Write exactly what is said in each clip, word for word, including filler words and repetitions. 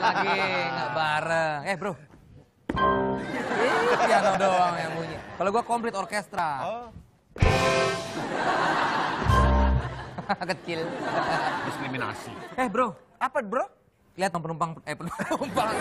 lagi nggak bareng. Eh bro, Ih, piano doang yang bunyi. Kalau gua komplit orkestra. Oh. Kecil. Diskriminasi. Eh bro, apa bro? Lihat dong penumpang, eh penumpang.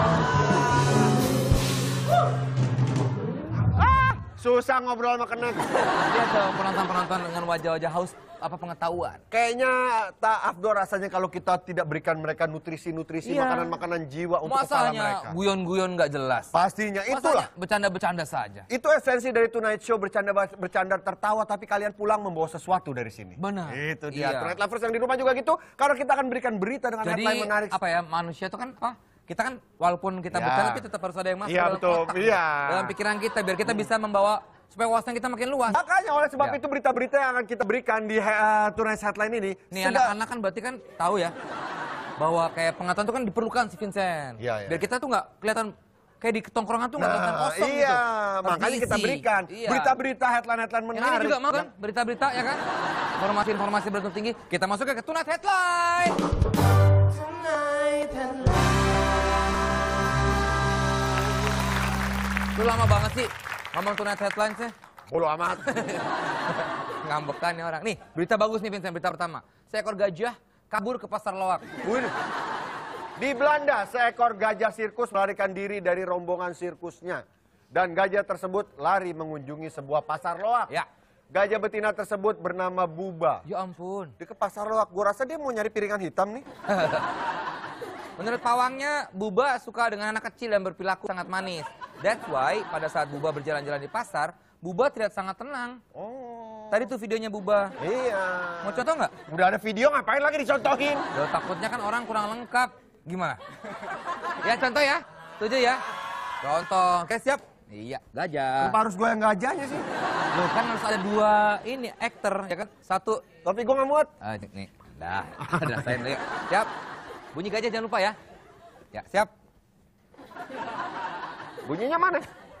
Susah ngobrol sama kenek. Lihat dong penonton-penonton dengan wajah-wajah haus apa pengetahuan. Kayaknya tak afdol rasanya kalau kita tidak berikan mereka nutrisi-nutrisi, Iya. makanan-makanan jiwa untuk kepala mereka. Masanya guyon-guyon nggak jelas. Pastinya itulah. Masanya bercanda-bercanda saja. Itu esensi dari Tonight Show, bercanda bercanda tertawa tapi kalian pulang membawa sesuatu dari sini. Benar. Itu dia. Iya. Tonight Lovers yang di rumah juga gitu. Karena kita akan berikan berita dengan Jadi headline menarik. apa ya, manusia itu kan apa? Kita kan walaupun kita Ya. bercanda tapi tetap harus ada yang masuk Iya, dalam betul. otak, Iya. dalam pikiran kita biar kita bisa membawa supaya wawasan kita makin luas. Makanya oleh sebab Ya. itu berita-berita yang akan kita berikan di uh, Tonight Headline ini. Nih sudah- anak-anak kan berarti kan tahu ya bahwa kayak pengetahuan itu kan diperlukan si Vincent. Iya, iya. Biar kita tuh nggak kelihatan kayak di tongkrongan tuh nggak kelihatan Nah, kosong iya, gitu. Harus makanya kita diisi. berikan Iya. berita-berita headline-headline Yang ini menarik. juga mau kan berita-berita ya kan? Informasi-informasi berat tinggi. Kita masuk ke Tonight Headline. Lu lama banget sih ngomong Tonight Headline sih. Bodo amat. Ngambekan nih orang. Nih, berita bagus nih Vincent, berita pertama. Seekor gajah kabur ke pasar loak. Wih. Di Belanda, seekor gajah sirkus melarikan diri dari rombongan sirkusnya. Dan gajah tersebut lari mengunjungi sebuah pasar loak. Ya. Gajah betina tersebut bernama Buba. Ya ampun. Di ke pasar loak, gua rasa dia mau nyari piringan hitam nih. Menurut pawangnya, Buba suka dengan anak kecil dan berperilaku sangat manis. That's why pada saat Buba berjalan-jalan di pasar, Buba terlihat sangat tenang. Oh. Tadi tuh videonya Buba. Iya. Mau contoh nggak? Udah ada video, ngapain lagi dicontohin? Loh, takutnya kan orang kurang lengkap. Gimana? Ya contoh ya. Setuju ya? Contoh. Oke siap? Iya, gajah. Kenapa harus gue yang gajahnya sih? Loh kan harus ada dua ini, aktor ya kan? Satu. Tapi gue nggak muat. Ah, nih. Dah, ada saya dulu. Siap. Bunyi gajah jangan lupa ya. Ya, siap. Bunyinya mana?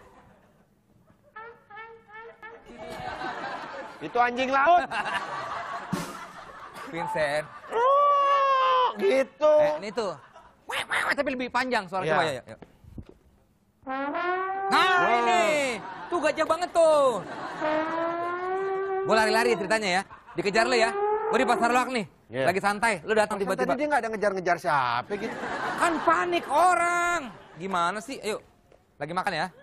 Itu anjing laut. Vincent. Oh, gitu. Eh, ini tuh. Wah, wah, wah, tapi lebih panjang suara Ya. coba ya. ya. Nah, ini. Tuh gajah banget tuh. Gue lari-lari ceritanya ya. Dikejar lu ya. Gue di pasar loak nih. Ya. Lagi santai. Lu datang Tadi tiba-tiba. dia nggak ada ngejar-ngejar siapa gitu. Kan panik orang. Gimana sih? Ayo. Lagi makan ya.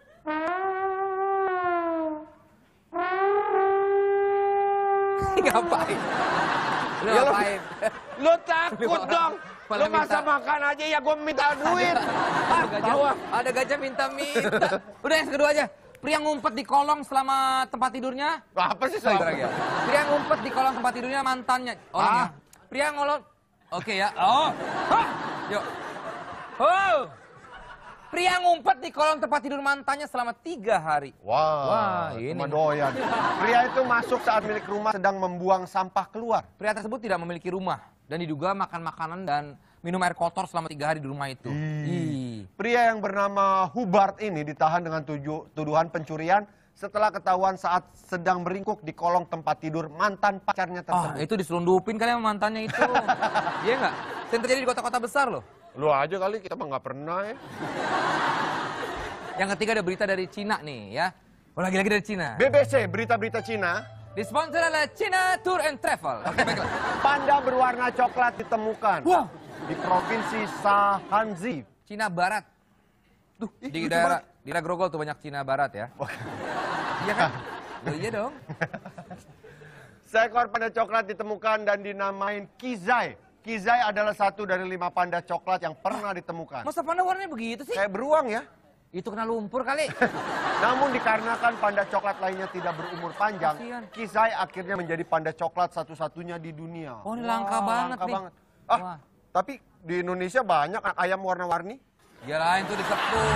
Ngapain? Lu Ya, lu- ngapain? Lu takut dong. Malah Lu masa minta. makan aja ya gue minta duit. Ada gajah, ada gajah minta-minta. Udah yang kedua aja. Pria ngumpet di kolong selama tempat tidurnya. Apa sih Bentar soal? lagi ya. Pria ngumpet di kolong tempat tidurnya mantannya. Orangnya. Ah. Pria ngolot. Oke ya. Oh. Hah. Yuk. Oh. Pria ngumpet di kolong tempat tidur mantannya selama tiga hari. Wah, Wah, ini. cuma doyan. Pria itu masuk saat milik rumah sedang membuang sampah keluar. Pria tersebut tidak memiliki rumah dan diduga makan makanan dan minum air kotor selama tiga hari di rumah itu. Ih. Pria yang bernama Hubert ini ditahan dengan tuju- tuduhan pencurian setelah ketahuan saat sedang meringkuk di kolong tempat tidur mantan pacarnya Ah, tersebut. itu diselundupin kali sama mantannya itu. Iya nggak? Yang terjadi di kota-kota besar loh. Lu aja kali, kita mah nggak pernah ya. Yang ketiga ada berita dari Cina nih ya. Oh, lagi-lagi dari Cina. B B C, berita-berita Cina. Disponsor oleh China Tour and Travel. Oke, baiklah. Panda berwarna coklat ditemukan Wah, di provinsi Shaanxi. Cina Barat. Duh, ih, Di lucu daerah banget. di daerah Grogol tuh banyak Cina Barat ya. Iya kan? Oh, iya dong. Seekor panda coklat ditemukan dan dinamain Kizai. Kizai adalah satu dari lima panda coklat yang pernah ditemukan. Masa panda warnanya begitu sih? Kayak beruang ya. Itu kena lumpur kali. Namun dikarenakan panda coklat lainnya tidak berumur panjang, Kasian. Kizai akhirnya menjadi panda coklat satu-satunya di dunia. Oh, ini langka banget langka nih. banget. Ah, Wah. tapi di Indonesia banyak ayam warna-warni. Ya lain tuh disepuk.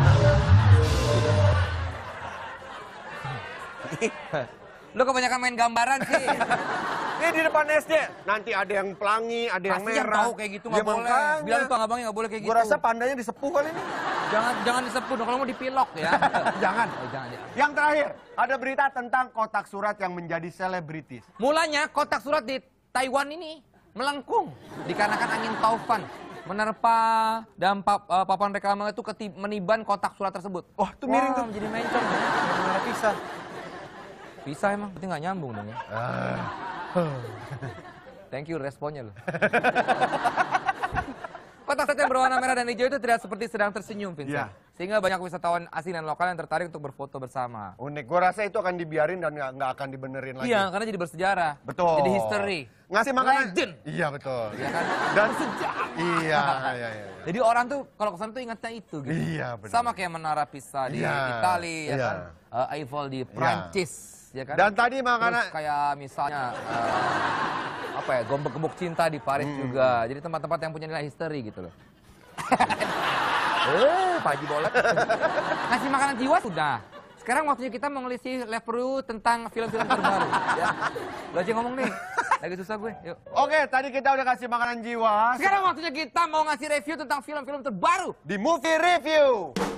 Lu kebanyakan main gambaran sih. Ini di depan S D. Nanti ada yang pelangi, ada yang Pasti yang merah. tahu kayak gitu Ya, nggak boleh. makanya. Bilang tuh abangnya nggak boleh kayak gitu. Gua rasa pandanya disepuh kali ini. Jangan jangan disepuk dong kalau mau dipilok ya. Jangan. Oh, jangan, jangan. Yang terakhir, ada berita tentang kotak surat yang menjadi selebritis. Mulanya kotak surat di Taiwan ini melengkung dikarenakan angin taufan menerpa dan pap, uh, papan reklame itu ketib, meniban kotak surat tersebut. Wah, itu miring Wah, tuh. jadi mencong. Mana pisah? Pisah emang, berarti nggak nyambung dong ya. Ah. Thank you responnya loh. Kotak surat yang berwarna merah dan hijau itu terlihat seperti sedang tersenyum, Vincent. Iya. Sehingga banyak wisatawan asing dan lokal yang tertarik untuk berfoto bersama. Unik, gue rasa itu akan dibiarin dan nggak nggak akan dibenerin lagi. Iya, karena jadi bersejarah. Betul. Jadi history. Ngasih makanan. Legend. Iya betul. Iya kan? Dan Sejarah. iya, iya, iya. iya. Jadi orang tuh kalau kesana tuh ingatnya itu gitu. Iya, benar. Sama kayak Menara Pisa di Iya, Italia, ya iya. kan? Uh, Eiffel di Prancis, ya kan? Dan tadi makanan Terus kayak misalnya uh, apa ya, Gombak-Gembok Cinta di Paris Hmm. juga. Jadi tempat-tempat yang punya nilai history gitu loh. Eh, Pak Haji Bolek. Ngasih makanan jiwa sudah. Sekarang waktunya kita mau ngelisi review tentang film-film terbaru. Ya. Lo aja ngomong nih. Lagi susah gue. Yuk. Oke, tadi kita udah kasih makanan jiwa. Sekarang waktunya kita mau ngasih review tentang film-film terbaru. Di Movie Review.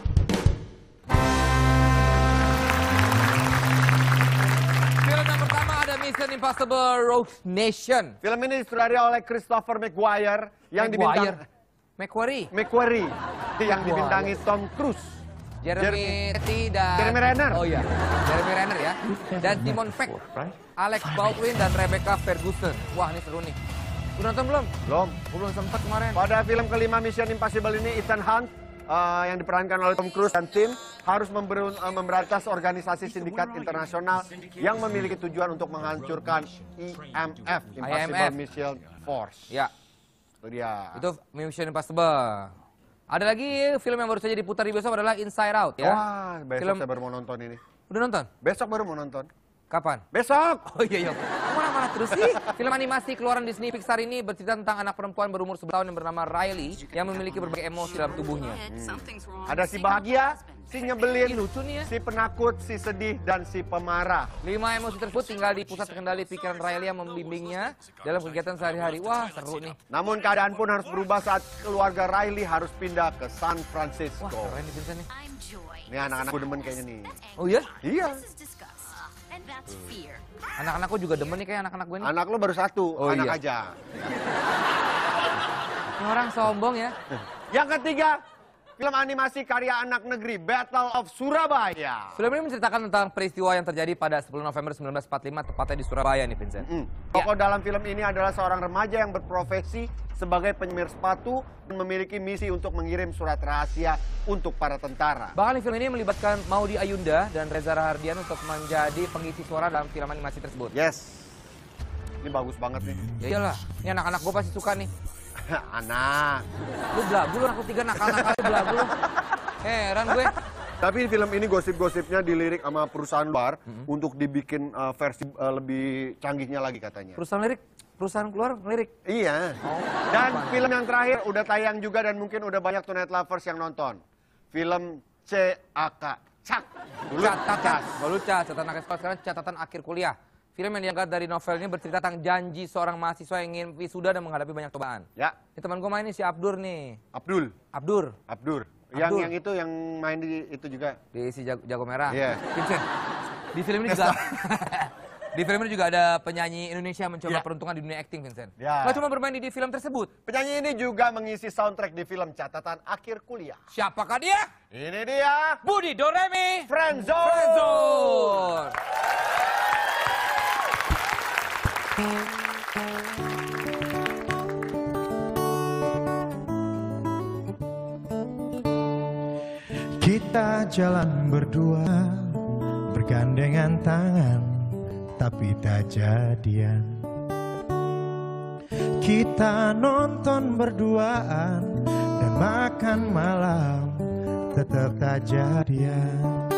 Film yang pertama ada Mission Impossible Rogue Nation. Film ini disutradarai oleh Christopher McGuire yang Maguire. dibintang Macquarie. McQuarrie yang Maguire. dibintangi Tom Cruise. Jeremy Renner dan Jeremy Renner. Oh iya, Jeremy Renner ya. Dan Simon Peck, Alex Baldwin dan Rebecca Ferguson. Wah, ini seru nih. Udah nonton belum? Belum. Gua belum sempet kemarin. Pada film kelima Mission Impossible ini Ethan Hunt uh, yang diperankan oleh Tom Cruise dan tim harus member, uh, memberantas organisasi sindikat internasional yang memiliki tujuan untuk menghancurkan I M F, Impossible I M F. Mission Force. Ya, Itu dia. itu Mission Impossible. Ada lagi film yang baru saja diputar di bioskop adalah Inside Out ya. Wah, besok Film- saya baru mau nonton ini. Udah nonton? Besok baru mau nonton. Kapan? Besok! Oh iya, iya. Kemana-mana terus sih? Film animasi keluaran Disney Pixar ini bercerita tentang anak perempuan berumur sebelas tahun yang bernama Riley yang memiliki berbagai emosi dalam tubuhnya. Ada si bahagia, si Ih, nyebelin, lucu nih ya. si penakut, si sedih, dan si pemarah. Lima emosi tersebut tinggal di pusat kendali pikiran Riley yang membimbingnya dalam kegiatan sehari-hari. Wah, seru nih. Namun keadaan pun harus berubah saat keluarga Riley harus pindah ke San Wah, Francisco. keren nih Vincent nih. Ini anak-anak gue demen kayaknya nih. Oh iya? Iya, Anak-anakku juga demen nih kayak anak-anak gue nih. anak lo baru satu, Oh, anak iya. aja. Ini orang sombong ya. Yang ketiga, film animasi karya anak negeri, Battle of Surabaya. Film ini menceritakan tentang peristiwa yang terjadi pada sepuluh November seribu sembilan ratus empat puluh lima, tepatnya di Surabaya nih Vincent. Hmm. Tokoh dalam film ini adalah seorang remaja yang berprofesi sebagai penyemir sepatu dan memiliki misi untuk mengirim surat rahasia untuk para tentara. Bahkan di film ini melibatkan Maudy Ayunda dan Reza Rahardian untuk menjadi pengisi suara dalam film animasi tersebut. Yes, ini bagus banget nih. Ya iyalah, ini anak-anak gue pasti suka nih. Anak. Lu belagu lu, aku tiga nakal-nakal belagu lu. Heran gue. Tapi film ini gosip-gosipnya dilirik sama perusahaan luar untuk dibikin uh, versi uh, lebih canggihnya lagi katanya. Perusahaan lirik, perusahaan keluar lirik. Iya. Dan film yang terakhir udah tayang juga dan mungkin udah banyak Tonight Lovers yang nonton. Film C A K. Cak. Dulu Catatan, Cas. baru catatan akhir sekolah, sekarang catatan akhir kuliah. Film yang diangkat dari novel ini bercerita tentang janji seorang mahasiswa yang ingin wisuda dan menghadapi banyak cobaan. Ya, Ini teman gue main nih si Abdur nih. Abdul. Abdur. Abdur. Yang Abdul. yang itu yang main di itu juga. Di si Jago, Jago Merah. Iya. Vincent, di film ini juga di film ini juga ada penyanyi Indonesia yang mencoba Iya. peruntungan di dunia acting, Vincent. Ya. Nggak cuma bermain di, di film tersebut. Penyanyi ini juga mengisi soundtrack di film Catatan Akhir Kuliah. Siapakah dia? Ini dia Budi Doremi. Friendzone. Friendzone. Kita jalan berdua, bergandengan tangan, tapi tak jadian. Kita nonton berduaan dan makan malam, tetap tak jadian.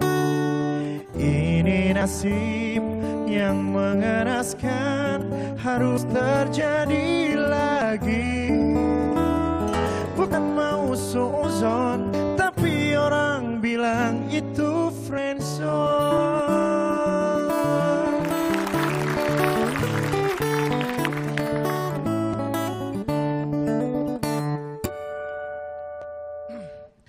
Ini nasib yang mengenaskan, harus terjadi lagi. Bukan mau suuzon, tapi orang bilang itu friendzone.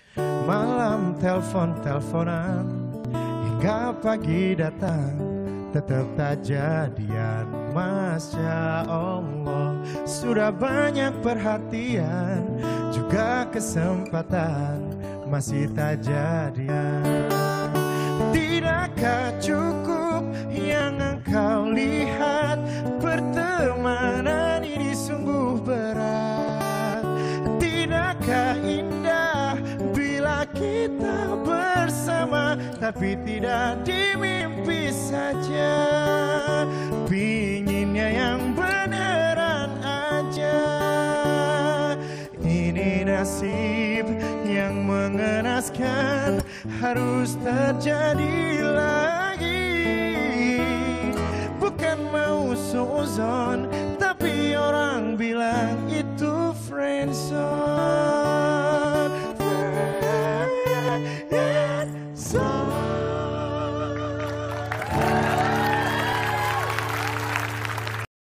Malam telepon-teleponan hingga pagi datang, tetap tak jadian. Masya Allah, sudah banyak perhatian, juga kesempatan, masih tak jadian. Tidakkah cukup yang engkau lihat, pertemanan ini sungguh berat. Tidakkah indah bila kita bersama, tapi tidak di mimpi saja. Pinginnya yang beneran aja. Ini nasib yang mengenaskan, harus terjadi lagi. Bukan mau suuzon, tapi orang bilang itu friendzone.